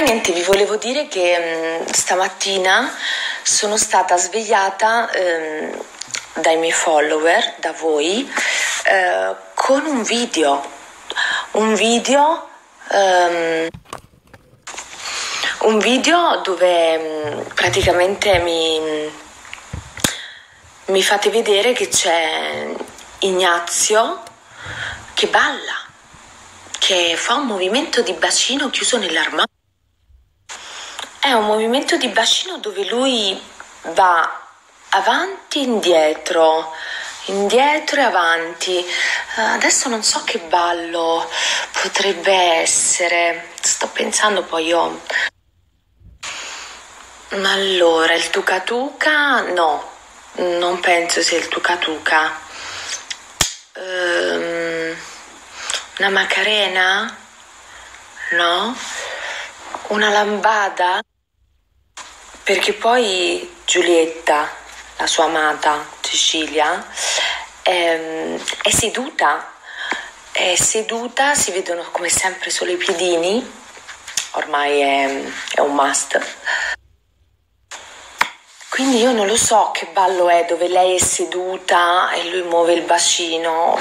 Niente, vi volevo dire che stamattina sono stata svegliata dai miei follower, da voi, con un video, un video, ehm, un video dove praticamente mi fate vedere che c'è Ignazio che balla, che fa un movimento di bacino chiuso nell'armadio. È un movimento di bacino dove lui va avanti e indietro e avanti. Adesso non so che ballo potrebbe essere, sto pensando poi io. Ma allora, il tuca tuca? No, non penso sia il tuca tuca. Una Macarena? No? Una lambada? Perché poi Giulietta, la sua amata Cecilia, è seduta, si vedono come sempre solo i piedini, ormai è un must. Quindi io non lo so che ballo è dove lei è seduta e lui muove il bacino,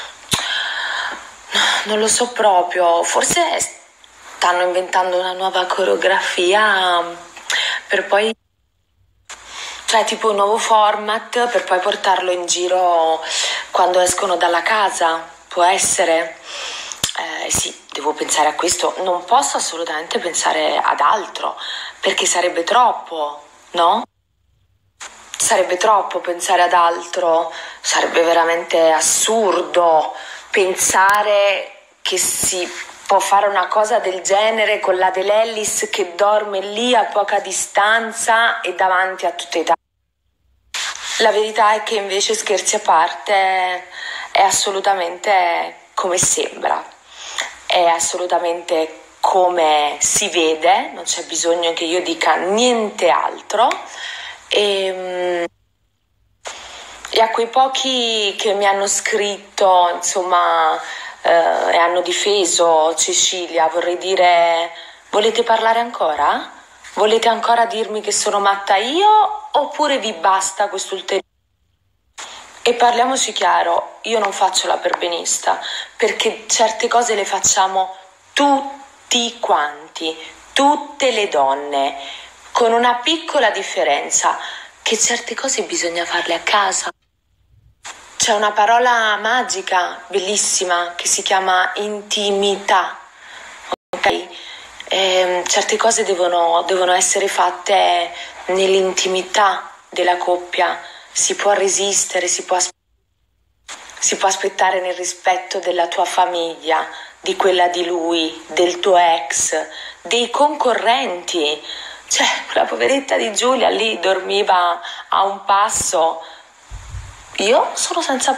non lo so proprio, forse stanno inventando una nuova coreografia per poi, cioè tipo un nuovo format per poi portarlo in giro quando escono dalla casa, può essere? Sì, devo pensare a questo, non posso assolutamente pensare ad altro perché sarebbe troppo, no? Sarebbe troppo pensare ad altro, sarebbe veramente assurdo pensare che si può fare una cosa del genere con la De Lellis che dorme lì a poca distanza e davanti a tutta Italia. La verità è che invece, scherzi a parte, è assolutamente come sembra, è assolutamente come si vede, non c'è bisogno che io dica niente altro. E a quei pochi che mi hanno scritto, insomma, e hanno difeso Cecilia, vorrei dire: volete parlare ancora? Volete ancora dirmi che sono matta io oppure vi basta questo ulteriore? E parliamoci chiaro, io non faccio la perbenista, perché certe cose le facciamo tutti quanti, tutte le donne, con una piccola differenza, che certe cose bisogna farle a casa. C'è una parola magica, bellissima, che si chiama intimità, ok? Certe cose devono essere fatte nell'intimità della coppia, si può resistere, si può aspettare nel rispetto della tua famiglia, di quella di lui, del tuo ex, dei concorrenti. Cioè, la poveretta di Giulia lì dormiva a un passo. Io sono senza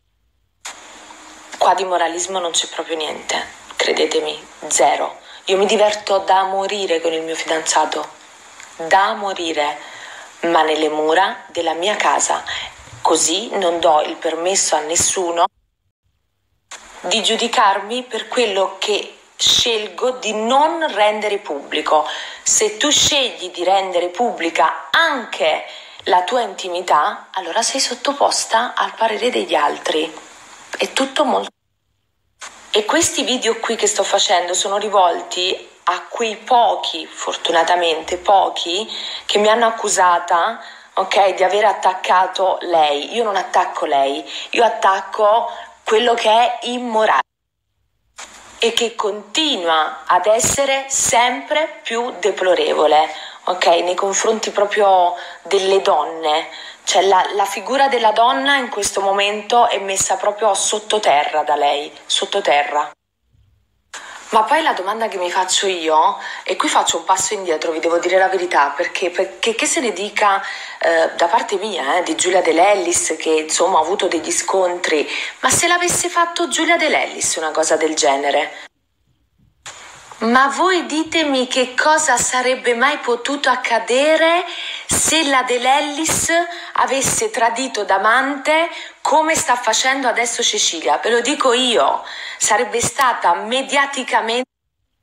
qua di moralismo non c'è proprio niente, credetemi, zero. Io mi diverto da morire con il mio fidanzato, da morire, ma nelle mura della mia casa. Così non do il permesso a nessuno di giudicarmi per quello che scelgo di non rendere pubblico. Se tu scegli di rendere pubblica anche la tua intimità, allora sei sottoposta al parere degli altri. È tutto molto. E questi video qui che sto facendo sono rivolti a quei pochi, fortunatamente pochi, che mi hanno accusata, ok, di aver attaccato lei. Io non attacco lei, io attacco quello che è immorale e che continua ad essere sempre più deplorevole, ok, nei confronti proprio delle donne. Cioè la figura della donna in questo momento è messa proprio sottoterra da lei, sottoterra. Ma poi la domanda che mi faccio io, e qui faccio un passo indietro, vi devo dire la verità, perché che se ne dica da parte mia, di Giulia De Lellis, che insomma ha avuto degli scontri, ma se l'avesse fatto Giulia De Lellis una cosa del genere? Ma voi ditemi che cosa sarebbe mai potuto accadere se la De Lellis avesse tradito d'amante come sta facendo adesso Cecilia. Ve lo dico io, sarebbe stata mediaticamente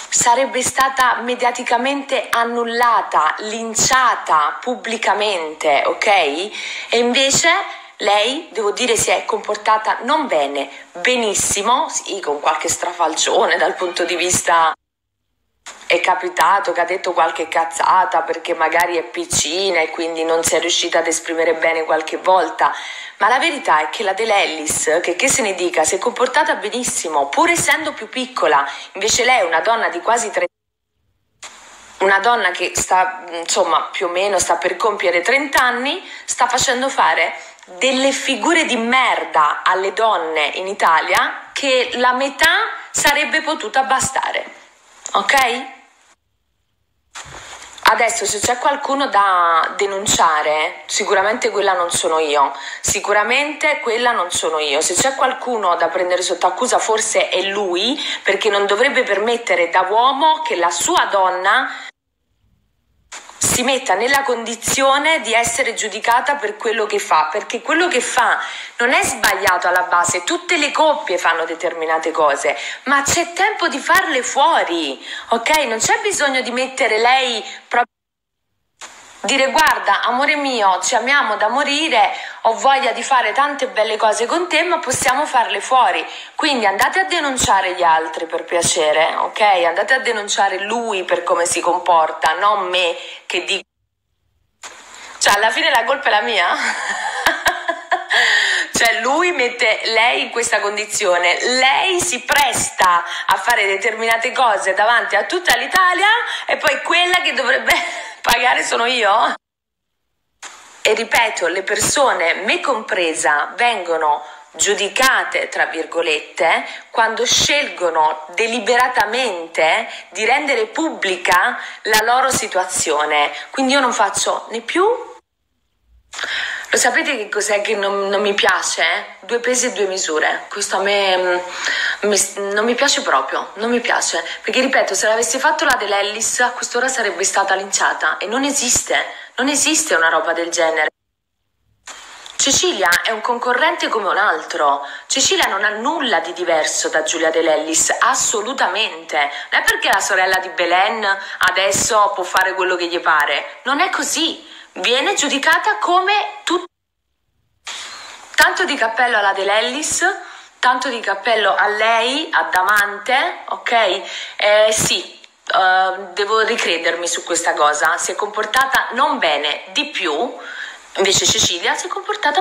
sarebbe stata mediaticamente annullata, linciata pubblicamente, ok? E invece lei, devo dire, si è comportata non bene, benissimo, sì, con qualche strafalcione dal punto di vista... È capitato che ha detto qualche cazzata perché magari è piccina e quindi non si è riuscita ad esprimere bene qualche volta, ma la verità è che la Dell'Ellis, che se ne dica, si è comportata benissimo, pur essendo più piccola. Invece lei è una donna di quasi 30, una donna che sta, insomma, più o meno sta per compiere 30 anni, sta facendo fare delle figure di merda alle donne in Italia che la metà sarebbe potuta bastare, ok? Adesso se c'è qualcuno da denunciare, sicuramente quella non sono io, sicuramente quella non sono io. Se c'è qualcuno da prendere sotto accusa forse è lui, perché non dovrebbe permettere da uomo che la sua donna si metta nella condizione di essere giudicata per quello che fa, perché quello che fa non è sbagliato alla base, tutte le coppie fanno determinate cose, ma c'è tempo di farle fuori, ok? Non c'è bisogno di mettere lei proprio, dire guarda amore mio, ci amiamo da morire, ho voglia di fare tante belle cose con te, ma possiamo farle fuori. Quindi andate a denunciare gli altri per piacere, ok? Andate a denunciare lui per come si comporta, non me che dico. Cioè alla fine la colpa è la mia. Cioè lui mette lei in questa condizione, lei si presta a fare determinate cose davanti a tutta l'Italia e poi quella che dovrebbe pagare sono io? E ripeto, le persone, me compresa, vengono giudicate, tra virgolette, quando scelgono deliberatamente di rendere pubblica la loro situazione. Quindi io non faccio né più... Lo sapete che cos'è che non mi piace? Due pesi e due misure. Questo a me non mi piace proprio, non mi piace. Perché ripeto, se l'avessi fatto la Dell'Ellis, a quest'ora sarebbe stata linciata. E non esiste una roba del genere. Cecilia è un concorrente come un altro. Cecilia non ha nulla di diverso da Giulia Dell'Ellis, assolutamente. Non è perché la sorella di Belen adesso può fare quello che gli pare. Non è così. Viene giudicata come tutti. Tanto di cappello alla Dell'Ellis, tanto di cappello a lei, a Damante, ok? Sì, devo ricredermi su questa cosa. Si è comportata non bene di più, invece Cecilia si è comportata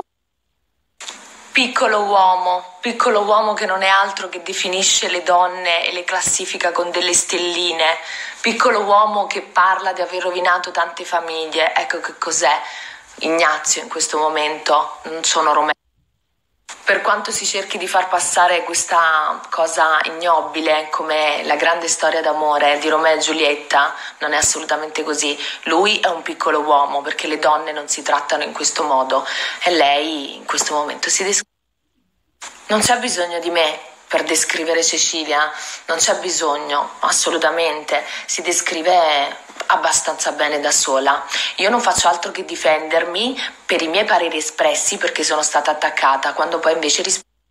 piccolo uomo che non è altro che definisce le donne e le classifica con delle stelline, piccolo uomo che parla di aver rovinato tante famiglie. Ecco che cos'è Ignazio in questo momento, non sono Romeo. Per quanto si cerchi di far passare questa cosa ignobile come la grande storia d'amore di Romeo e Giulietta, non è assolutamente così. Lui è un piccolo uomo perché le donne non si trattano in questo modo e lei in questo momento si descrive. Non c'è bisogno di me per descrivere Cecilia, non c'è bisogno, assolutamente, si descrive abbastanza bene da sola. Io non faccio altro che difendermi per i miei pareri espressi perché sono stata attaccata, quando poi invece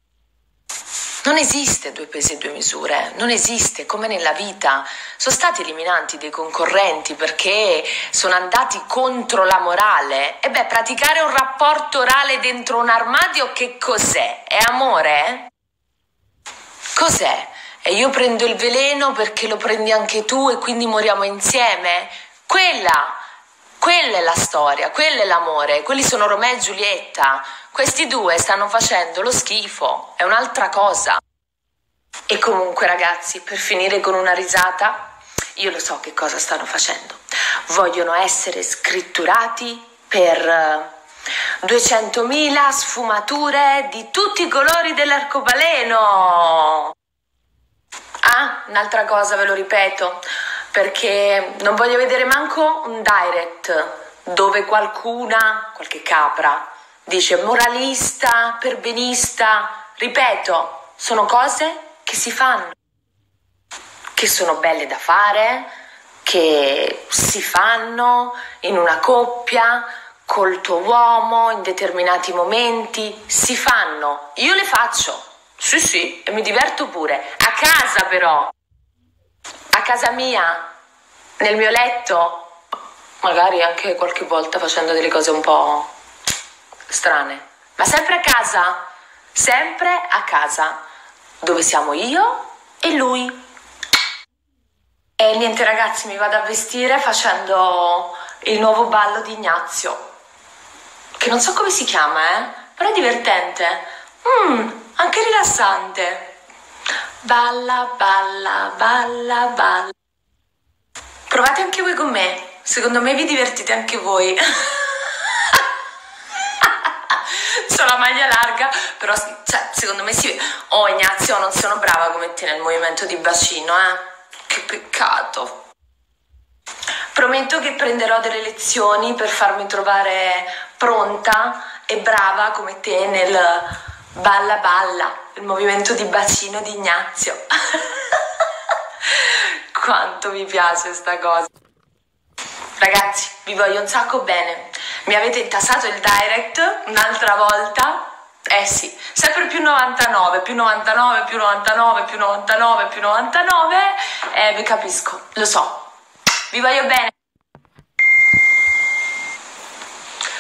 non esiste due pesi e due misure, non esiste, come nella vita. Sono stati eliminati dei concorrenti perché sono andati contro la morale. E beh, praticare un rapporto orale dentro un armadio che cos'è? È amore? Cos'è? E io prendo il veleno perché lo prendi anche tu e quindi moriamo insieme? Quella è la storia, quello è l'amore, quelli sono Romeo e Giulietta. Questi due stanno facendo lo schifo, è un'altra cosa. E comunque ragazzi, per finire con una risata, io lo so che cosa stanno facendo. Vogliono essere scritturati per 200.000 sfumature di tutti i colori dell'arcobaleno. Ah, un'altra cosa ve lo ripeto, perché non voglio vedere manco un direct dove qualche capra dice moralista, perbenista. Ripeto, sono cose che si fanno, che sono belle da fare, che si fanno in una coppia, col tuo uomo, in determinati momenti, si fanno. Io le faccio, sì, e mi diverto pure, a casa però. a casa mia, nel mio letto, magari anche qualche volta facendo delle cose un po' strane, ma sempre a casa, dove siamo io e lui. E niente ragazzi, mi vado a vestire facendo il nuovo ballo di Ignazio, che non so come si chiama, però è divertente, anche rilassante. Balla, balla, balla, balla. Provate anche voi con me, secondo me vi divertite anche voi. C'ho la maglia larga, però cioè, secondo me si... Oh Ignazio, non sono brava come te nel movimento di bacino, che peccato. Prometto che prenderò delle lezioni per farmi trovare pronta e brava come te nel balla balla, il movimento di bacino di Ignazio. Quanto mi piace sta cosa. Ragazzi, vi voglio un sacco bene. Mi avete intassato il direct un'altra volta? Eh sì, sempre più 99, più 99, più 99, più 99, più 99. Vi capisco, lo so. Vi voglio bene.